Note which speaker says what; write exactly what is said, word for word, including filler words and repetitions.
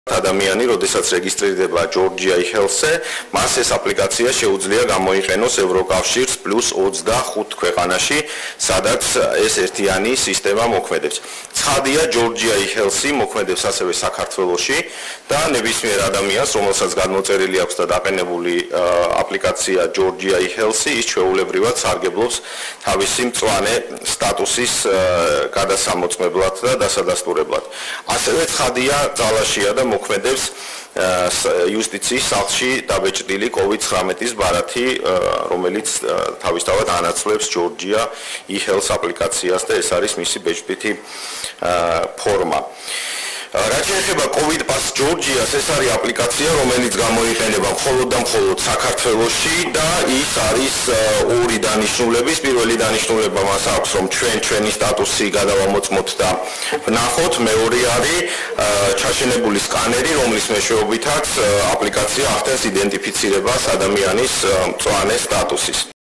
Speaker 1: ადამიანი, როდესაც რეგისტრირდება Georgia e-Health-ზე, მას ეს აპლიკაცია შეუძლია გამოიყენოს ევროკავშირს პლუს ოცდახუთ ქვეყანაში, სადაც ეს ერთიანი სისტემა მოქმედებს. ცხადია, Georgia e-Health მოქმედებს ასევე საქართველოში და ნებისმიერ ადამიანს, რომელსაც გადმოწერილი აქვს და დაყენებული აპლიკაცია Georgia e-Health, ის ჩვეულებრივად სარგებლობს თავისი მწვანე სტატუსის გადასამოწმებლად და დასადასტურებლად. ასევე ცხადია, ძალაშია და მოქმედებს იუსტიციის სახლში დაბეჭდილი COVID ცხრამეტის ბარათი, რომელიც თავისთავად ანაცვლებს Georgia e-Health აპლიკაციას და ეს არის მისი ბეჭდვითი ფორმა. რაც შეეხება COVID Pass Georgia-ს, ეს არის აპლიკაცია, რომელიც გამოიყენება მხოლოდ და მხოლოდ საქართველოში და ის არის ორი დანიშნულების. პირველი დანიშნულება მას აქვს, რომ ჩვენ ჩვენი სტატუსი გადავამოწმოთ და ვნახოთ. მეორე არის ჩაშენებული სკანერი, რომლის მეშვეობითაც აპლიკაცია ახდენს იდენტიფიცირებას ადამიანის მწვანე სტატუსის.